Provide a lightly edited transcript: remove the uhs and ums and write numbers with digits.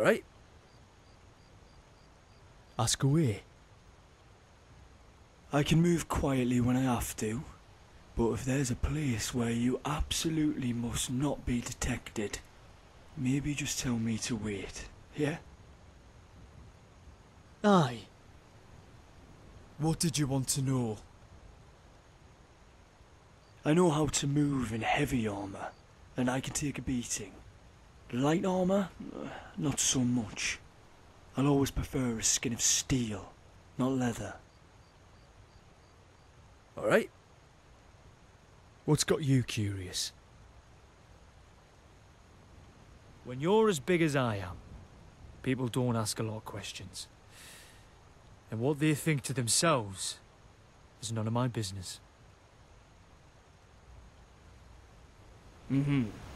Alright. Ask away. I can move quietly when I have to, but if there's a place where you absolutely must not be detected, maybe just tell me to wait, yeah? Aye. What did you want to know? I know how to move in heavy armour, and I can take a beating. Light armour? Not so much. I'll always prefer a skin of steel, not leather. Alright. What's got you curious? When you're as big as I am, people don't ask a lot of questions. And what they think to themselves is none of my business. Mm-hmm.